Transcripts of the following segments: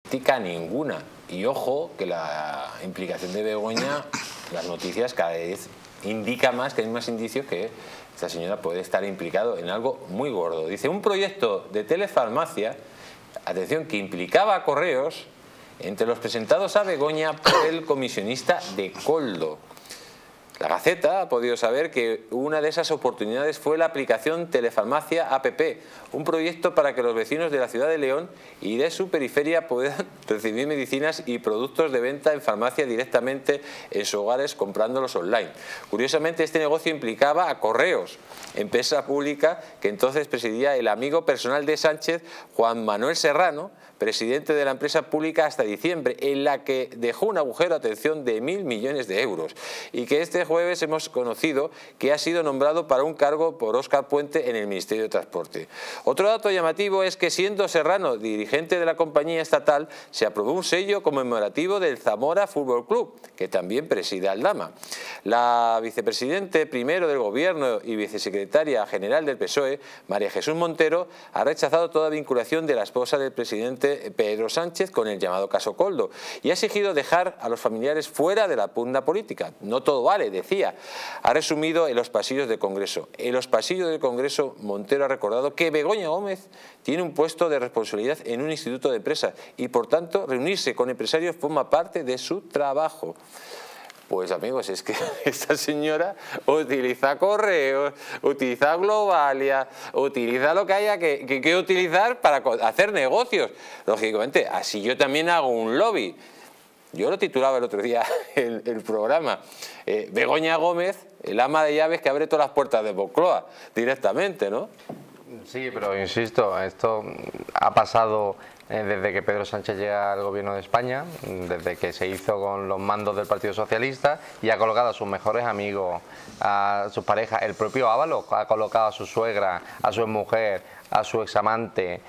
práctica ninguna. Y ojo que la implicación de Begoña, las noticias cada vez indica más, que hay más indicios que esta señora puede estar implicado en algo muy gordo. Dice, un proyecto de telefarmacia, atención, que implicaba a Correos, entre los presentados a Begoña por el comisionista de Koldo. La Gaceta ha podido saber que una de esas oportunidades fue la aplicación Telefarmacia APP, un proyecto para que los vecinos de la ciudad de León y de su periferia puedan recibir medicinas y productos de venta en farmacia directamente en sus hogares comprándolos online. Curiosamente, este negocio implicaba a Correos, empresa pública que entonces presidía el amigo personal de Sánchez, Juan Manuel Serrano, presidente de la empresa pública hasta diciembre, en la que dejó un agujero, atención, de 1.000 millones de euros, y que este jueves hemos conocido que ha sido nombrado para un cargo por Óscar Puente en el Ministerio de Transporte. Otro dato llamativo es que, siendo Serrano dirigente de la compañía estatal, se aprobó un sello conmemorativo del Zamora Fútbol Club, que también preside Aldama. La vicepresidente primero del Gobierno y vicesecretaria general del PSOE, María Jesús Montero, ha rechazado toda vinculación de la esposa del presidente Pedro Sánchez con el llamado caso Koldo y ha exigido dejar a los familiares fuera de la pugna política. No todo vale, decía. Ha resumido en los pasillos del Congreso. En los pasillos del Congreso, Montero ha recordado que Begoña Gómez tiene un puesto de responsabilidad en un instituto de empresas y, por tanto, reunirse con empresarios forma parte de su trabajo. Pues amigos, es que esta señora utiliza Correos, utiliza Globalia, utiliza lo que haya que utilizar para hacer negocios. Lógicamente, así yo también hago un lobby. Yo lo titulaba el otro día el programa. Begoña Gómez, el ama de llaves que abre todas las puertas de Moncloa, directamente, ¿no? Sí, pero insisto, esto ha pasado desde que Pedro Sánchez llega al gobierno de España, desde que se hizo con los mandos del Partido Socialista y ha colocado a sus mejores amigos, a sus parejas. El propio Ábalos ha colocado a su suegra, a su exmujer, a su examante,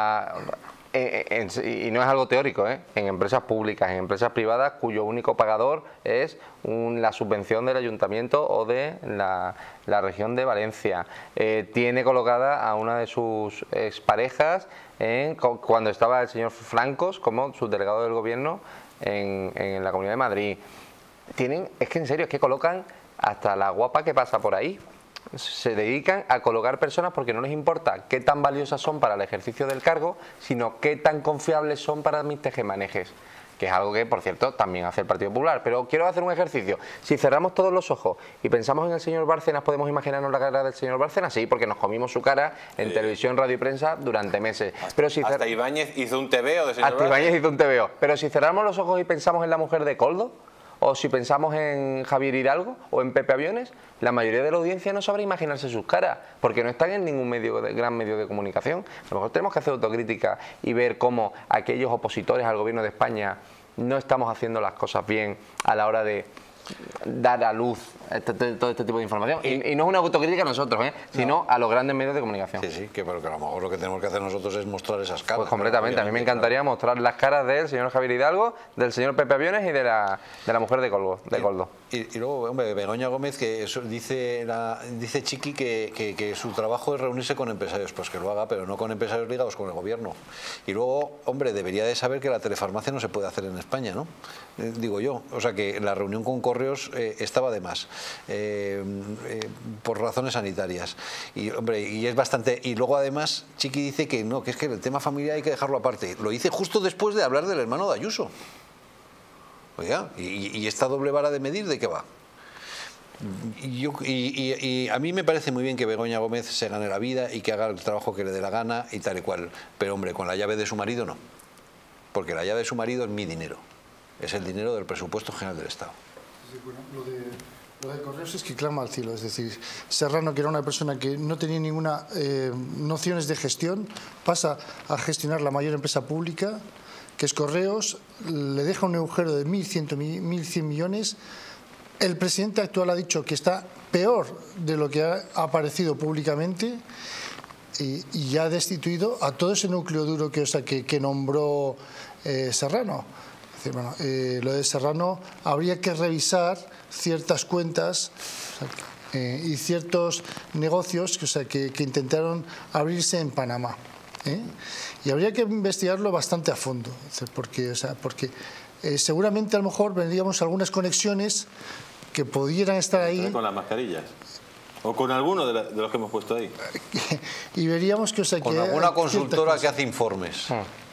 y no es algo teórico, en empresas públicas, en empresas privadas cuyo único pagador es la subvención del ayuntamiento o de la región de Valencia. Tiene colocada a una de sus exparejas cuando estaba el señor Francos como subdelegado del gobierno en la Comunidad de Madrid. Es que en serio, es que colocan hasta la guapa que pasa por ahí. Se dedican a colocar personas porque no les importa qué tan valiosas son para el ejercicio del cargo, sino qué tan confiables son para mis tejemanejes, que es algo que, por cierto, también hace el Partido Popular. Pero quiero hacer un ejercicio. Si cerramos todos los ojos y pensamos en el señor Bárcenas, ¿podemos imaginarnos la cara del señor Bárcenas? Sí, porque nos comimos su cara en televisión, radio y prensa durante meses. Pero si hasta Ibáñez hizo un tebeo de señor Hasta Ibáñez hizo un tebeo. Pero si cerramos los ojos y pensamos en la mujer de Koldo, o si pensamos en Javier Hidalgo o en Pepe Aviones, la mayoría de la audiencia no sabrá imaginarse sus caras, porque no están en ningún gran medio de comunicación. A lo mejor tenemos que hacer autocrítica y ver cómo aquellos opositores al gobierno de España no estamos haciendo las cosas bien a la hora de dar a luz todo este tipo de información. Y no es una autocrítica a nosotros, sino a los grandes medios de comunicación. Sí, sí, pero que a lo mejor lo que tenemos que hacer nosotros es mostrar esas caras. Pues completamente, a mí me encantaría mostrar las caras del señor Javier Hidalgo, del señor Pepe Aviones y de la mujer de Koldo. Y luego, hombre, Begoña Gómez, que dice Chiqui que su trabajo es reunirse con empresarios, pues que lo haga, pero no con empresarios ligados con el gobierno. Y luego, hombre, debería de saber que la telefarmacia no se puede hacer en España, ¿no? Digo yo, o sea que la reunión con Correos estaba de más, por razones sanitarias. Y, hombre, y es bastante... Y luego, además, Chiqui dice que no, que es que el tema familiar hay que dejarlo aparte. Lo dice justo después de hablar del hermano de Ayuso. Oiga, y esta doble vara de medir, ¿de qué va? Y a mí me parece muy bien que Begoña Gómez se gane la vida y que haga el trabajo que le dé la gana y tal y cual. Pero, hombre, con la llave de su marido no. Porque la llave de su marido es mi dinero. Es el dinero del presupuesto general del Estado. Sí, bueno, lo de Correos es que clama al cielo. Es decir, Serrano, que era una persona que no tenía ninguna nociones de gestión, pasa a gestionar la mayor empresa pública, que es Correos, le deja un agujero de 1.100 millones. El presidente actual ha dicho que está peor de lo que ha aparecido públicamente y ya ha destituido a todo ese núcleo duro que nombró Serrano. Es decir, bueno, lo de Serrano habría que revisar ciertas cuentas y ciertos negocios que intentaron abrirse en Panamá. ¿eh? Y habría que investigarlo bastante a fondo, porque seguramente a lo mejor vendríamos algunas conexiones que pudieran estar ahí. Con las mascarillas. O con alguno de los que hemos puesto ahí. Y veríamos que... Con alguna consultora que hace informes.